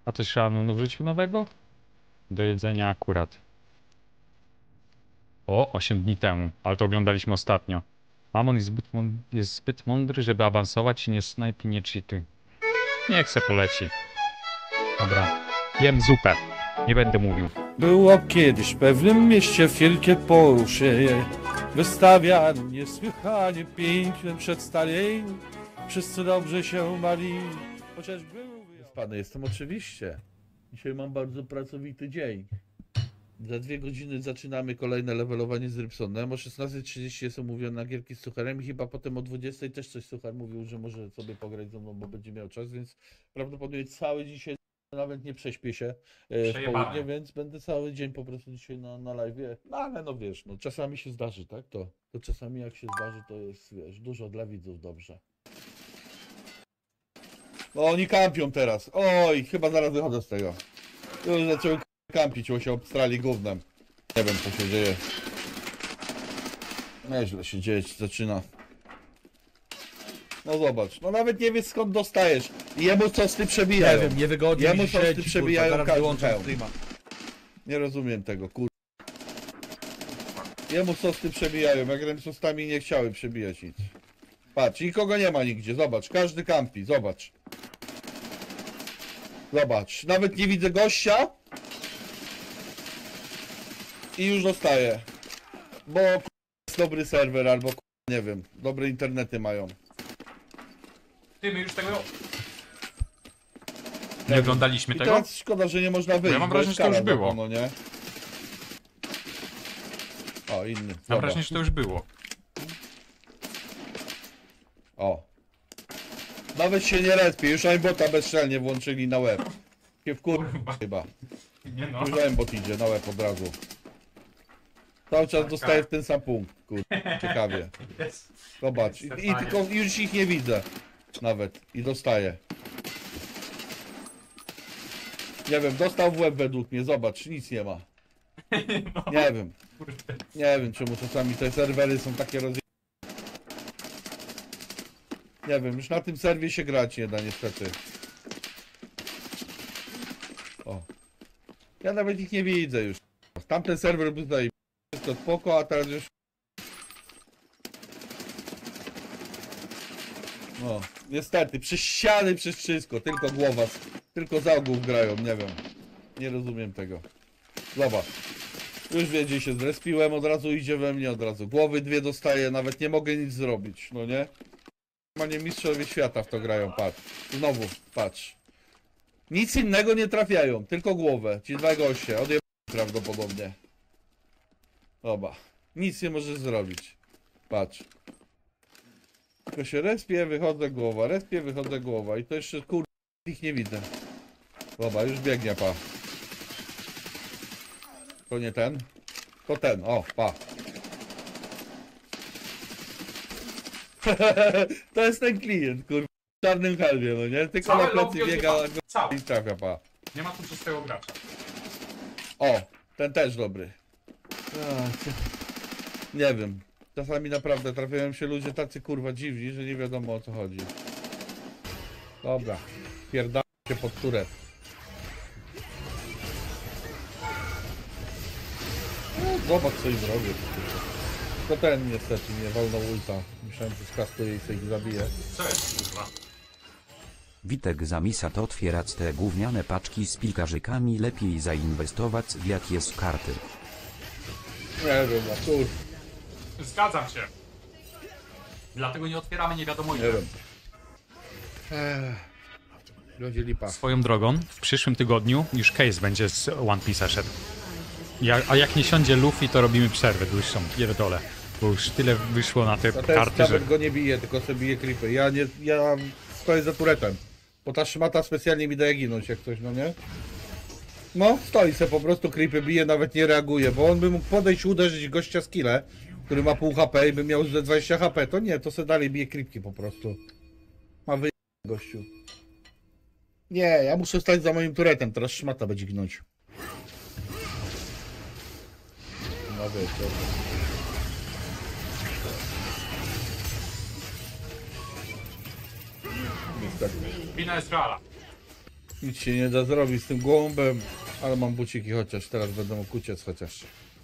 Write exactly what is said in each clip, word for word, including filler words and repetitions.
A coś trzeba wrzucił nowego? Do jedzenia akurat. O, osiem dni temu, ale to oglądaliśmy ostatnio. Mamon jest zbyt, mąd jest zbyt mądry, żeby awansować i nie snajpi, nie cheatuj. Niech se poleci. Dobra, jem zupę. Nie będę mówił. Było kiedyś w pewnym mieście wielkie poruszenie. Wystawiano niesłychanie piękne przedstawienie. Wszyscy dobrze się bali, chociaż był wyspany jestem oczywiście. Dzisiaj mam bardzo pracowity dzień. Za dwie godziny zaczynamy kolejne levelowanie z Rybsonem. O szesnastej trzydzieści jest umówione gierki z Sucharem i chyba potem o dwudziestej też coś Suchar mówił, że może sobie pograć ze mną, bo będzie miał czas, więc prawdopodobnie cały dzisiaj nawet nie prześpię się e, w południe, więc będę cały dzień po prostu dzisiaj na, na live'ie. No ale no wiesz, no czasami się zdarzy, tak? To, to czasami jak się zdarzy, to jest, wiesz, dużo dla widzów dobrze. No oni kampią teraz. Oj, chyba zaraz wychodzę z tego. Już zaczęły kampić, bo się obstrali gównem. Nie wiem co się dzieje. Nieźle się dzieje, zaczyna. No zobacz, no nawet nie wiesz skąd dostajesz. I jemu tosty przebijają. Nie wiem, niewygodnie Jemu mi się tosty siedzi, przebijają kurwa, zaraz każdy wyłączam pełny. streama. Nie rozumiem tego, kur... Jemu tosty przebijają, jak ręcostami nie chciały przebijać nic. Patrz, nikogo nie ma nigdzie, zobacz, każdy kampi, zobacz. Zobacz, nawet nie widzę gościa. I już dostaję. Bo jest dobry serwer, albo nie wiem, dobre internety mają. Ty, my już tego... Nie oglądaliśmy I tego? teraz szkoda, że nie można wyjść. Ja mam bo wrażenie, jest że to już kara za było. No, nie? O, inny. Mam Zobacz. wrażenie, że to już było. O. Nawet się nie respi, już aimbota bezczelnie włączyli na łeb. Się wkur... chyba. Nie no. Już aimbot idzie na łeb od razu. Cały czas dostaję w ten sam punkt, kur... Ciekawie. Jest. Zobacz, i, i tylko już ich nie widzę. Nawet. I dostaję. Nie wiem, dostał w łeb według mnie, zobacz, nic nie ma. Nie wiem. Nie wiem czemu czasami te serwery są takie roz... Nie wiem, już na tym serwie się grać nie da niestety. O. Ja nawet ich nie widzę już. Tamten serwer był tutaj wszystko spoko, a teraz już... No, niestety, przez ściany, przez wszystko, tylko głowa, tylko za ogół grają, nie wiem. Nie rozumiem tego. Zobacz. Już wie, gdzie się zrespiłem, od razu idzie we mnie, od razu głowy dwie dostaję, nawet nie mogę nic zrobić, no nie? Normalnie mistrzowie świata w to grają, patrz. Znowu, patrz. Nic innego nie trafiają, tylko głowę. Ci dwa goście, odjeb... prawdopodobnie. Oba. Nic nie możesz zrobić. Patrz. Tylko się respię, wychodzę głowa, respię, wychodzę głowa. I to jeszcze, kur... ich nie widzę. Dobra, już biegnie, pa. To nie ten. To ten, o, pa. To jest ten klient, kur... w czarnym hełmie, no nie? Tylko Całe na plecy lobby biega odjeba- Całe. i trafia, pa. Nie ma tu czystego gracza. O, ten też dobry. Ach, nie wiem. Czasami naprawdę trafiają się ludzie tacy kurwa dziwni, że nie wiadomo o co chodzi. Dobra, pierdam się pod turę. No, zobacz co im robię. To ten niestety nie wolno ulta. Myślałem, że skastuje i sobie ich zabije. Co jest, kurwa? Witek zamisa to otwierać te gówniane paczki z pikarzykami, lepiej zainwestować w jakieś karty. Nie wiem, a kur... Zgadzam się. Dlatego nie otwieramy nie wiadomo Nie ile. wiem. Ech, będzie lipa. Swoją drogą, w przyszłym tygodniu już case będzie z One Piece'a szedł. Ja, a jak nie siądzie Luffy, to robimy przerwę dłuższą, pierdolę. Bo już tyle wyszło na te No teraz karty, że... nawet go nie bije, tylko sobie bije creepy. Ja nie, ja stoję za turetem. Bo ta szmata specjalnie mi daje ginąć jak coś, no nie? No, stoi se po prostu creepy bije, nawet nie reaguje, bo on by mógł podejść, uderzyć gościa z kile, który ma pół H P i by miał ze dwadzieścia H P, to nie, to se dalej bije creepki po prostu. Ma wy... gościu. Nie, ja muszę stać za moim turetem, teraz szmata będzie ginąć. No wiesz, to... Niestety. Wina jest reala. Nic się nie da zrobić z tym gołąbem, ale mam buciki chociaż, teraz będę mógł uciec chociaż.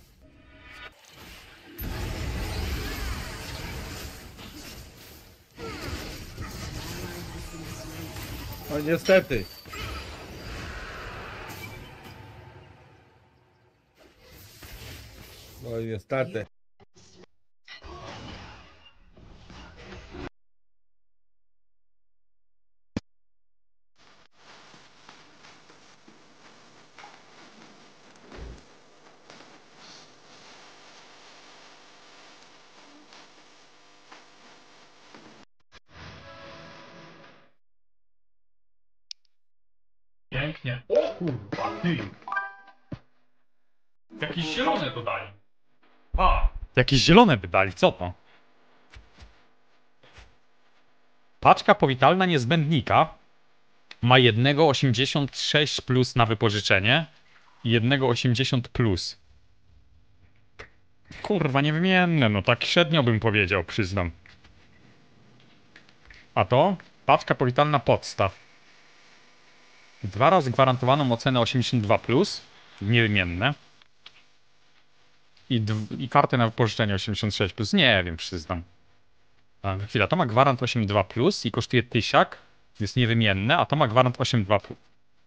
No niestety. No i niestety. Pięknie. O kurwa, ty. Jakieś zielone dodali. A, Jakieś zielone wydali, co to? Paczka powitalna niezbędnika ma jednego osiemdziesiąt sześć plus na wypożyczenie i jednego osiemdziesiąt plus. Kurwa, niewymienne, no tak średnio bym powiedział, przyznam. A to? Paczka powitalna podstaw. Dwa razy gwarantowaną ocenę osiemdziesiąt dwa plus, niewymienne. I, I kartę na wypożyczenie osiemdziesiąt sześć plus, nie wiem, przyznam. A, chwila, to ma gwarant osiemdziesiąt dwa plus i kosztuje tysiak, jest niewymienne, a to ma gwarant osiemdziesiąt dwa plus.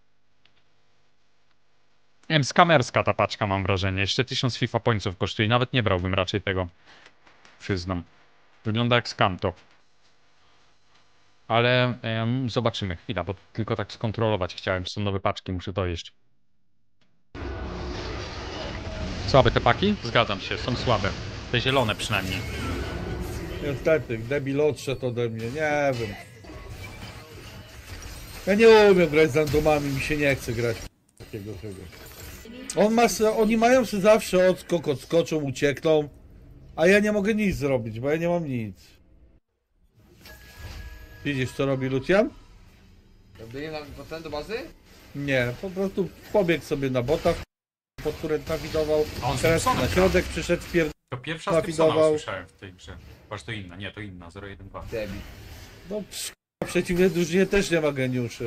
Em, skamerska ta paczka, mam wrażenie. Jeszcze tysiąc FIFA pońców kosztuje, nawet nie brałbym raczej tego. Przyznam. Wygląda jak skanto. Ale em, zobaczymy. Chwila, bo tylko tak skontrolować chciałem. Są nowe paczki, muszę dojeść. Słabe te paki? Zgadzam się, są słabe. Te zielone przynajmniej. Niestety, debil odszedł ode mnie, nie wiem. Ja nie umiem grać z randomami, mi się nie chce grać w takiego czegoś. On ma, se- oni mają sobie zawsze odskok, odskoczą, uciekną, a ja nie mogę nic zrobić, bo ja nie mam nic. Widzisz, co robi Lucian? Byli na potem do bazy? Nie, po prostu pobiegł sobie na bota, pod które nawidował, A on z teraz Simpsonem na gra. środek przyszedł, wpierd... to pierwsza z Simpsona Nawidował. usłyszałem w tej grze. Patrz, to inna, nie, to inna, zero jeden dwa. Debil. No psz, w przeciwnej drużynie też nie ma geniuszy.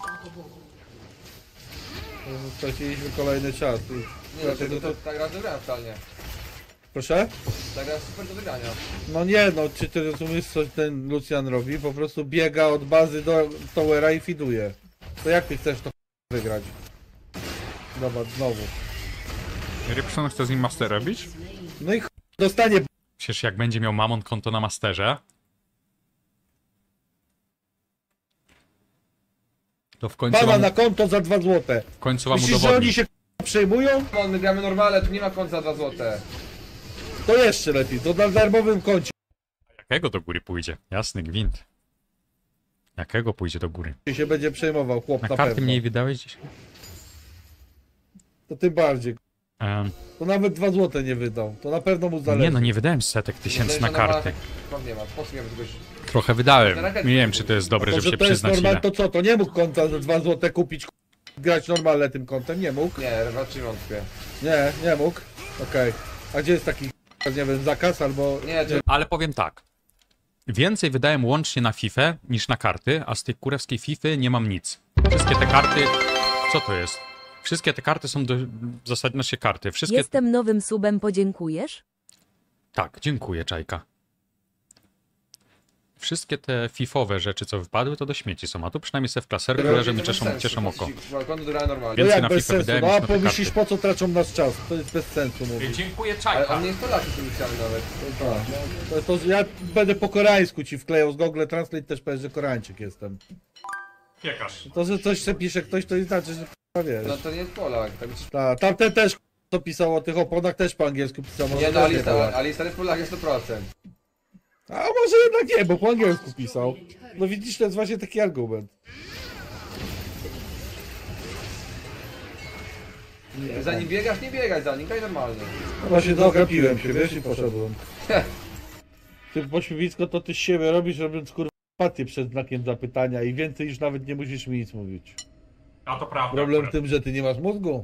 No, straciliśmy kolejny czas. i Nie, Dlatego to, to... to, tak raz do grania wcale nie. Proszę? Tak raz super do wygrania. No nie, no czy ty rozumiesz, co ten Lucian robi? Po prostu biega od bazy do towera i fiduje. To jak ty chcesz to wygrać? Dobra, znowu. Rybson chce z nim master robić? No i ch... dostanie Przecież jak będzie miał Mamon konto na masterze, to w końcu pana wam, na konto za dwa złote. w końcu wam Myślisz, że oni udowodni. się k***a przejmują? On, my gramy normale, tu nie ma końca dwa złote. To jeszcze lepiej, to na darmowym koncie Jakiego do góry pójdzie? Jasny gwint. Jakiego pójdzie do góry? się będzie przejmował chłop Na na karty pewno. mniej wydałeś dzisiaj? To tym bardziej. Ehm, To nawet dwa złote nie wydał. To na pewno mu zależy. nie no, nie wydałem setek tysięcy na karty. Mam nie ma, po co miałem czegoś... Trochę wydałem. Nie wiem, czy to jest dobre, To, żeby że się to jest przyznać normal, ile. to co? To nie mógł konta za dwa złote kupić, k***, grać normalnie tym kontem? Nie mógł? Nie, raczej wątpię. Nie, nie mógł. Okej. A gdzie jest taki, k***, nie wiem, zakaz albo... Nie, to... Ale powiem tak. Więcej wydałem łącznie na FIFA niż na karty, a z tej kurewskiej FIFA nie mam nic. Wszystkie te karty... Co to jest? Wszystkie te karty są do... w zasadzie nasze karty. Wszystkie... Jestem nowym subem, podziękujesz? Tak, dziękuję, Czajka. Wszystkie te fifowe rzeczy, co wypadły, to do śmieci są, a tu przynajmniej se w klaserku leżą i cieszą, cieszą oko. Balkonu do grania normalnie. No Więcej jak na bez FIFA sensu? wydałem No niż a na te pomyślisz, karty. po co tracą nasz czas? To jest bez sensu, Ej, mówić. dziękuję, Ale Czajka. on nie jest Polakiem, tym Lucianem nawet. Tak, no, to, to ja będę po koreańsku ci wklejał z Google Translate, też powiesz, że Koreańczyk jestem. Piekarz. To, że coś przepisze ktoś, to nie znaczy, że k***a, wiesz. No to nie jest Polak. Tak... Ta, tamten też k***a, co pisał o tych oponach, też po angielsku pisał. może Nie, no też Alistar, Polak. Alistar jest Polakiem sto procent. A może jednak nie, bo po angielsku pisał. No widzisz, to jest właśnie taki argument. Za nim biegasz, nie biegać za nim, graj normalnie. No właśnie dogapiłem się, wiesz, i poszedłem. Ty pośmiewisko to ty z siebie robisz, robiąc kurwa empatię przed znakiem zapytania i więcej już nawet nie musisz mi nic mówić. A to prawda. Problem w akurat. tym, że ty nie masz mózgu.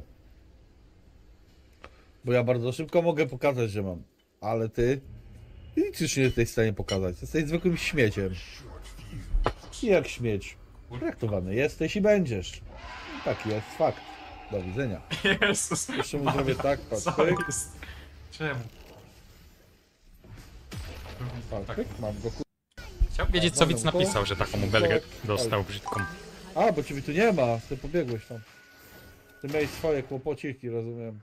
Bo ja bardzo szybko mogę pokazać, że mam. Ale ty... Ty nic już nie jesteś w stanie pokazać. Jesteś zwykłym śmieciem. I jak śmieć. Traktowany jesteś i będziesz. Taki jest fakt. Do widzenia. Jezus. Jeszcze mu Maria, zrobię tak, patrz, co pyk. jest? Czemu? Tak, pyk, mam go. Kur... Chciałbym wiedzieć, co widz napisał, że taką belgę dostał brzydką. A, bo ciebie tu nie ma. Ty pobiegłeś tam. Ty miałeś swoje kłopociki, rozumiem.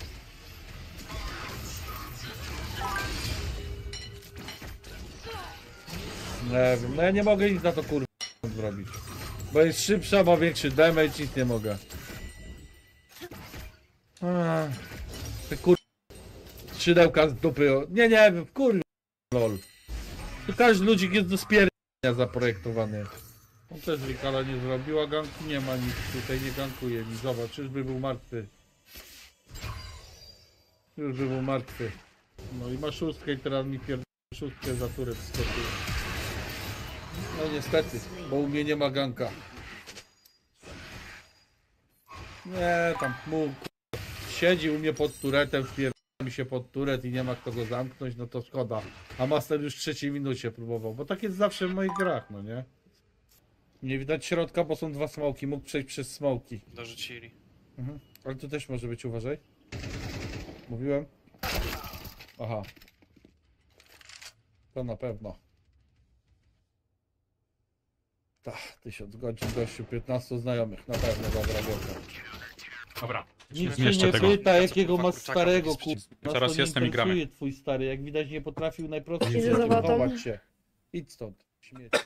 Nie wiem, no ja nie mogę nic na to kurwa zrobić. Bo jest szybsza, ma większy damage, nic nie mogę. Ach, Te kur... Skrzydełka z dupy. o- Nie, nie wiem, kurwa lol. Tu każdy ludzik jest do spierdzenia zaprojektowany. On też Wikala nie zrobiła, ganku nie ma nic, tutaj nie gankuje mi. Zobacz, czyżby był martwy. Już by był martwy. No i ma szóstkę i teraz mi pierdolę szóstkę za turę wskakuje. No niestety, bo u mnie nie ma ganka. Nie, tam mu k- siedzi u mnie pod turetem, wpierdala mi się pod turet i nie ma kto go zamknąć, no to szkoda. A Master już w trzeciej minucie próbował, bo tak jest zawsze w moich grach, no nie? Nie widać środka, bo są dwa smoki, mógł przejść przez smoki. Dorzucili. Mhm. Ale tu też może być, uważaj. Mówiłem? Aha. To na pewno. Tak, tysiąc godzin gościu, piętnastu znajomych, na pewno, dobra, dobra. Dobra. Nic Zmieszczę się nie tego. pyta, jakiego masz kurczaka starego, jest kurwa. przeciw- Nas Teraz to nie jestem i gramy. interesuje twój stary, jak widać nie potrafił najprościej Idę rzeczy za watą. wychować się. Idź stąd, śmieć.